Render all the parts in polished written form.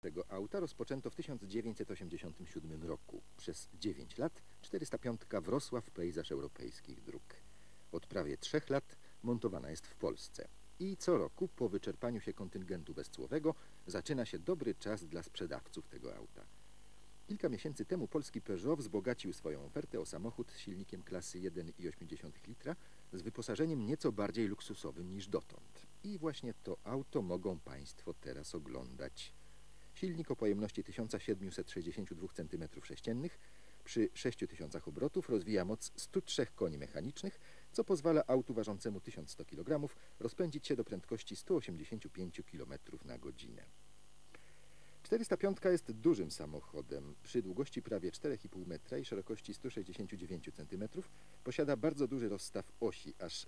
Tego auta rozpoczęto w 1987 roku. Przez 9 lat 405 wrosła w pejzaż europejskich dróg. Od prawie 3 lat montowana jest w Polsce. I co roku po wyczerpaniu się kontyngentu bezcłowego zaczyna się dobry czas dla sprzedawców tego auta. Kilka miesięcy temu polski Peugeot wzbogacił swoją ofertę o samochód z silnikiem klasy 1,8 litra z wyposażeniem nieco bardziej luksusowym niż dotąd. I właśnie to auto mogą Państwo teraz oglądać. Silnik o pojemności 1762 cm3 przy 6000 obrotów rozwija moc 103 koni mechanicznych, co pozwala autu ważącemu 1100 kg rozpędzić się do prędkości 185 km na godzinę. 405 jest dużym samochodem. Przy długości prawie 4,5 metra i szerokości 169 cm posiada bardzo duży rozstaw osi, aż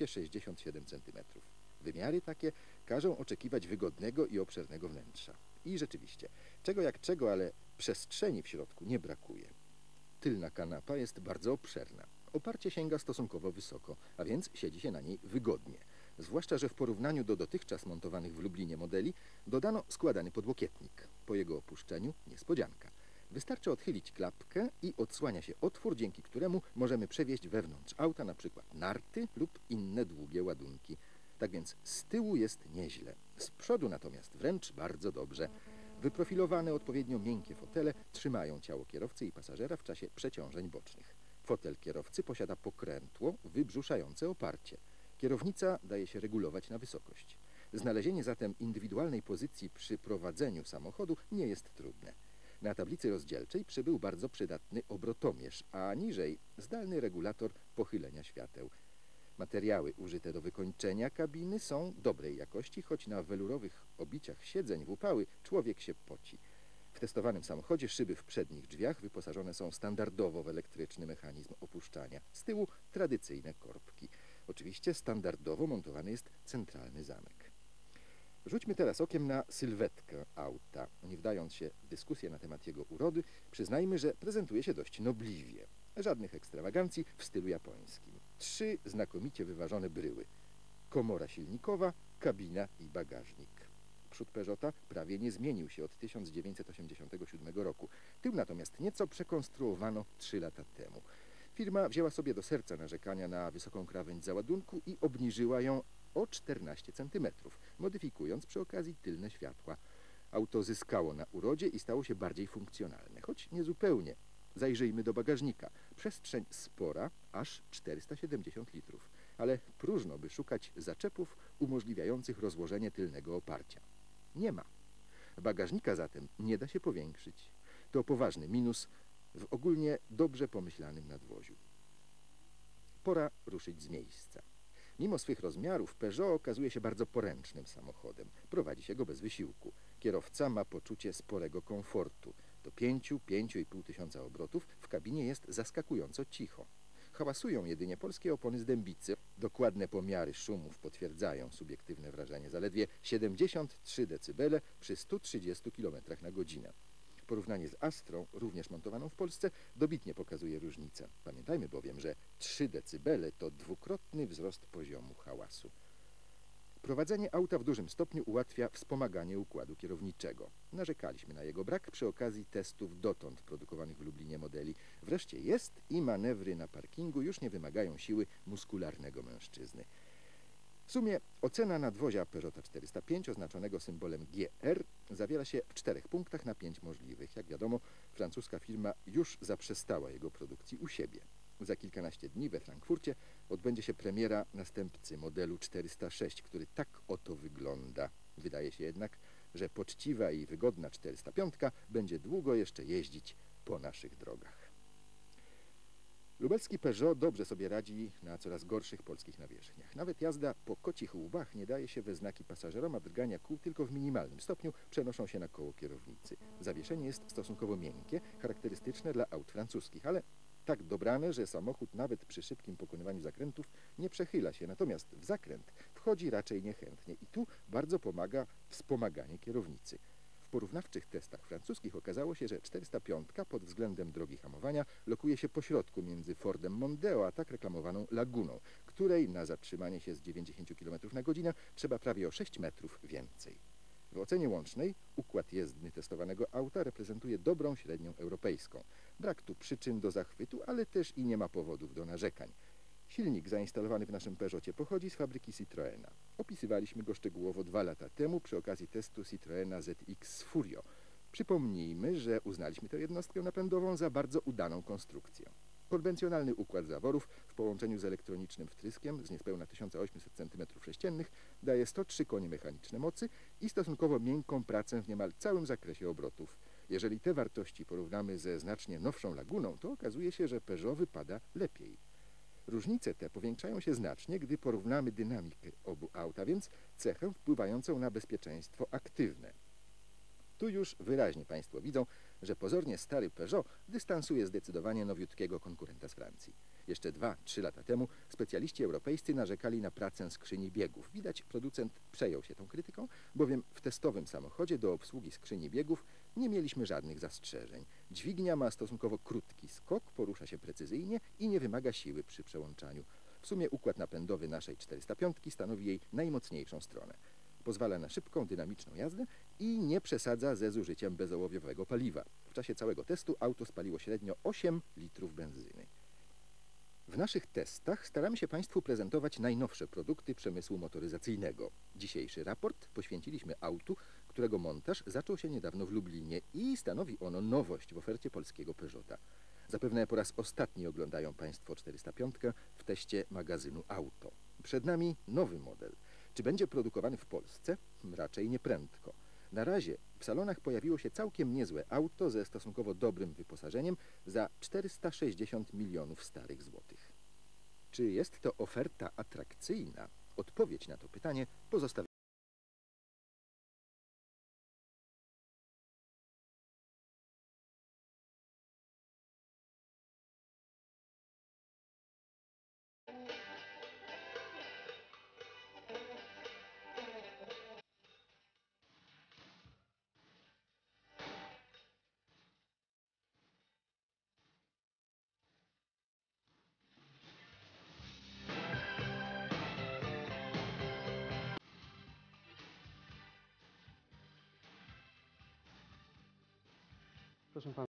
267 cm. Wymiary takie każą oczekiwać wygodnego i obszernego wnętrza. I rzeczywiście, czego jak czego, ale przestrzeni w środku nie brakuje. Tylna kanapa jest bardzo obszerna. Oparcie sięga stosunkowo wysoko, a więc siedzi się na niej wygodnie. Zwłaszcza, że w porównaniu do dotychczas montowanych w Lublinie modeli dodano składany podłokietnik. Po jego opuszczeniu niespodzianka. Wystarczy odchylić klapkę i odsłania się otwór, dzięki któremu możemy przewieźć wewnątrz auta np. narty lub inne długie ładunki. Tak więc z tyłu jest nieźle. Z przodu natomiast wręcz bardzo dobrze. Wyprofilowane, odpowiednio miękkie fotele trzymają ciało kierowcy i pasażera w czasie przeciążeń bocznych. Fotel kierowcy posiada pokrętło wybrzuszające oparcie. Kierownica daje się regulować na wysokość. Znalezienie zatem indywidualnej pozycji przy prowadzeniu samochodu nie jest trudne. Na tablicy rozdzielczej przybył bardzo przydatny obrotomierz, a niżej zdalny regulator pochylenia świateł. Materiały użyte do wykończenia kabiny są dobrej jakości, choć na welurowych obiciach siedzeń w upały człowiek się poci. W testowanym samochodzie szyby w przednich drzwiach wyposażone są standardowo w elektryczny mechanizm opuszczania. Z tyłu tradycyjne korbki. Oczywiście standardowo montowany jest centralny zamek. Rzućmy teraz okiem na sylwetkę auta. Nie wdając się w dyskusję na temat jego urody, przyznajmy, że prezentuje się dość nobliwie. Żadnych ekstrawagancji w stylu japońskim. 3 znakomicie wyważone bryły. Komora silnikowa, kabina i bagażnik. Przód Peugeota prawie nie zmienił się od 1987 roku. Tył natomiast nieco przekonstruowano 3 lata temu. Firma wzięła sobie do serca narzekania na wysoką krawędź załadunku i obniżyła ją o 14 cm, modyfikując przy okazji tylne światła. Auto zyskało na urodzie i stało się bardziej funkcjonalne, choć niezupełnie. Zajrzyjmy do bagażnika. Przestrzeń spora, aż 470 litrów. Ale próżno by szukać zaczepów umożliwiających rozłożenie tylnego oparcia. Nie ma. Bagażnika zatem nie da się powiększyć. To poważny minus w ogólnie dobrze pomyślanym nadwoziu. Pora ruszyć z miejsca. Mimo swych rozmiarów Peugeot okazuje się bardzo poręcznym samochodem. Prowadzi się go bez wysiłku. Kierowca ma poczucie sporego komfortu. Do 5–5,5 tysiąca obrotów w kabinie jest zaskakująco cicho. Hałasują jedynie polskie opony z dębicy. Dokładne pomiary szumów potwierdzają subiektywne wrażenie. Zaledwie 73 dB przy 130 km na godzinę. Porównanie z Astrą, również montowaną w Polsce, dobitnie pokazuje różnicę. Pamiętajmy bowiem, że 3 dB to dwukrotny wzrost poziomu hałasu. Prowadzenie auta w dużym stopniu ułatwia wspomaganie układu kierowniczego. Narzekaliśmy na jego brak przy okazji testów dotąd produkowanych w Lublinie modeli. Wreszcie jest i manewry na parkingu już nie wymagają siły muskularnego mężczyzny. W sumie ocena nadwozia Peugeota 405 oznaczonego symbolem GR zawiera się w 4 punktach na 5 możliwych. Jak wiadomo, francuska firma już zaprzestała jego produkcji u siebie. Za kilkanaście dni we Frankfurcie odbędzie się premiera następcy modelu 406, który tak oto wygląda. Wydaje się jednak, że poczciwa i wygodna 405 będzie długo jeszcze jeździć po naszych drogach. Lubelski Peugeot dobrze sobie radzi na coraz gorszych polskich nawierzchniach. Nawet jazda po kocich łbach nie daje się we znaki pasażerom, a drgania kół tylko w minimalnym stopniu przenoszą się na koło kierownicy. Zawieszenie jest stosunkowo miękkie, charakterystyczne dla aut francuskich, ale tak dobrane, że samochód nawet przy szybkim pokonywaniu zakrętów nie przechyla się, natomiast w zakręt wchodzi raczej niechętnie i tu bardzo pomaga wspomaganie kierownicy. W porównawczych testach francuskich okazało się, że 405 pod względem drogi hamowania lokuje się pośrodku między Fordem Mondeo a tak reklamowaną Laguną, której na zatrzymanie się z 90 km na godzinę trzeba prawie o 6 metrów więcej. W ocenie łącznej układ jezdny testowanego auta reprezentuje dobrą średnią europejską. Brak tu przyczyn do zachwytu, ale też i nie ma powodów do narzekań. Silnik zainstalowany w naszym Peugeotie pochodzi z fabryki Citroena. Opisywaliśmy go szczegółowo 2 lata temu przy okazji testu Citroena ZX Furio. Przypomnijmy, że uznaliśmy tę jednostkę napędową za bardzo udaną konstrukcję. Konwencjonalny układ zaworów w połączeniu z elektronicznym wtryskiem z niespełna 1800 cm3 daje 103 konie mechaniczne mocy i stosunkowo miękką pracę w niemal całym zakresie obrotów. Jeżeli te wartości porównamy ze znacznie nowszą Laguną, to okazuje się, że Peugeot wypada lepiej. Różnice te powiększają się znacznie, gdy porównamy dynamikę obu aut, a więc cechę wpływającą na bezpieczeństwo aktywne. Tu już wyraźnie Państwo widzą, że pozornie stary Peugeot dystansuje zdecydowanie nowiutkiego konkurenta z Francji. Jeszcze 2-3 lata temu specjaliści europejscy narzekali na pracę skrzyni biegów. Widać, producent przejął się tą krytyką, bowiem w testowym samochodzie do obsługi skrzyni biegów nie mieliśmy żadnych zastrzeżeń. Dźwignia ma stosunkowo krótki skok, porusza się precyzyjnie i nie wymaga siły przy przełączaniu. W sumie układ napędowy naszej 405 stanowi jej najmocniejszą stronę. Pozwala na szybką, dynamiczną jazdę i nie przesadza ze zużyciem bezołowiowego paliwa. W czasie całego testu auto spaliło średnio 8 litrów benzyny. W naszych testach staramy się Państwu prezentować najnowsze produkty przemysłu motoryzacyjnego. Dzisiejszy raport poświęciliśmy autu, którego montaż zaczął się niedawno w Lublinie i stanowi ono nowość w ofercie polskiego Peugeota. Zapewne po raz ostatni oglądają Państwo 405 w teście magazynu Auto. Przed nami nowy model. Czy będzie produkowany w Polsce? Raczej nieprędko. Na razie w salonach pojawiło się całkiem niezłe auto ze stosunkowo dobrym wyposażeniem za 460 milionów starych złotych. Czy jest to oferta atrakcyjna? Odpowiedź na to pytanie pozostawiamy. Proszę pana.